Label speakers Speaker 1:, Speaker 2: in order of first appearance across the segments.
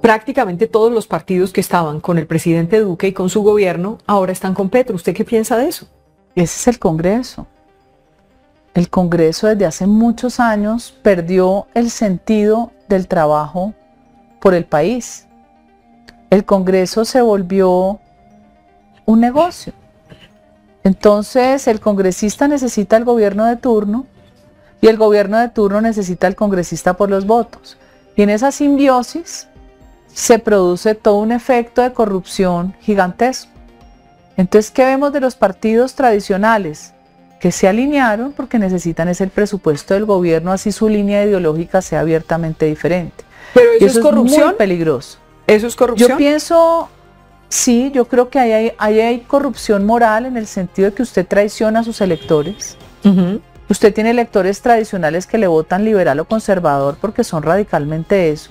Speaker 1: prácticamente todos los partidos que estaban con el presidente Duque y con su gobierno ahora están con Petro. ¿Usted qué piensa de eso?
Speaker 2: Ese es el Congreso. El Congreso desde hace muchos años perdió el sentido del trabajo por el país. El Congreso se volvió un negocio. Entonces el congresista necesita al gobierno de turno y el gobierno de turno necesita al congresista por los votos. Y en esa simbiosis se produce todo un efecto de corrupción gigantesco. Entonces, ¿qué vemos de los partidos tradicionales? Que se alinearon porque necesitan ese presupuesto del gobierno, así su línea ideológica sea abiertamente diferente.
Speaker 1: Pero eso es corrupción.
Speaker 2: Es muy peligroso.
Speaker 1: ¿Eso es corrupción?
Speaker 2: Yo pienso, sí, yo creo que ahí hay corrupción moral en el sentido de que usted traiciona a sus electores. Usted tiene electores tradicionales que le votan liberal o conservador porque son radicalmente eso.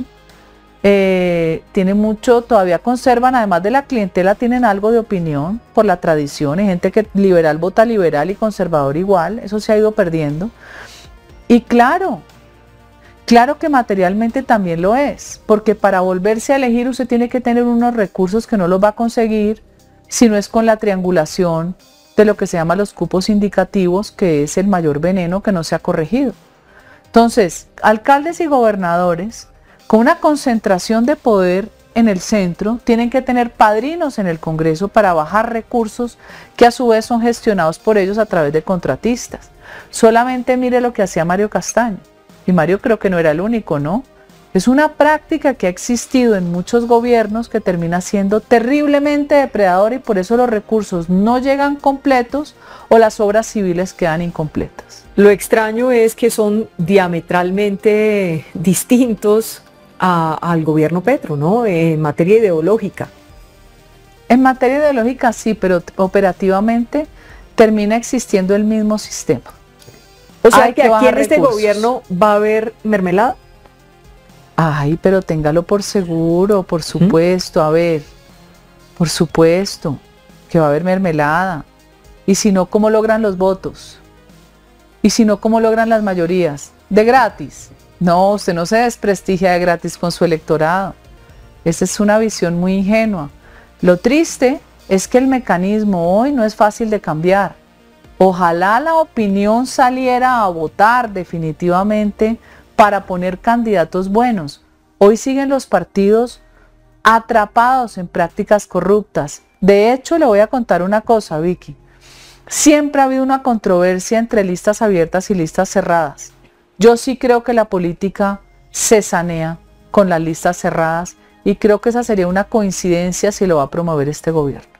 Speaker 2: Tiene mucho, todavía conservan, además de la clientela, tienen algo de opinión por la tradición. Hay gente que liberal vota liberal y conservador igual, eso se ha ido perdiendo. Y claro que materialmente también lo es, porque para volverse a elegir usted tiene que tener unos recursos que no los va a conseguir si no es con la triangulación de lo que se llama los cupos indicativos, que es el mayor veneno que no se ha corregido. Entonces, alcaldes y gobernadores con una concentración de poder en el centro tienen que tener padrinos en el Congreso para bajar recursos que a su vez son gestionados por ellos a través de contratistas. Solamente mire lo que hacía Mario Castaño. Y Mario creo que no era el único, ¿no? Es una práctica que ha existido en muchos gobiernos que termina siendo terriblemente depredadora y por eso los recursos no llegan completos o las obras civiles quedan incompletas.
Speaker 1: Lo extraño es que son diametralmente distintos al gobierno Petro, ¿no? En materia ideológica.
Speaker 2: En materia ideológica sí, pero operativamente termina existiendo el mismo sistema.
Speaker 1: O sea que aquí en este gobierno va a haber mermelada.
Speaker 2: Ay, pero téngalo por seguro, por supuesto, a ver, por supuesto que va a haber mermelada. Y si no, ¿cómo logran los votos? Y si no, ¿cómo logran las mayorías? ¿De gratis? No, usted no se desprestigia de gratis con su electorado. Esa es una visión muy ingenua. Lo triste es que el mecanismo hoy no es fácil de cambiar. Ojalá la opinión saliera a votar definitivamente para poner candidatos buenos. Hoy siguen los partidos atrapados en prácticas corruptas. De hecho, le voy a contar una cosa, Vicky. Siempre ha habido una controversia entre listas abiertas y listas cerradas. Yo sí creo que la política se sanea con las listas cerradas y creo que esa sería una coincidencia si lo va a promover este gobierno.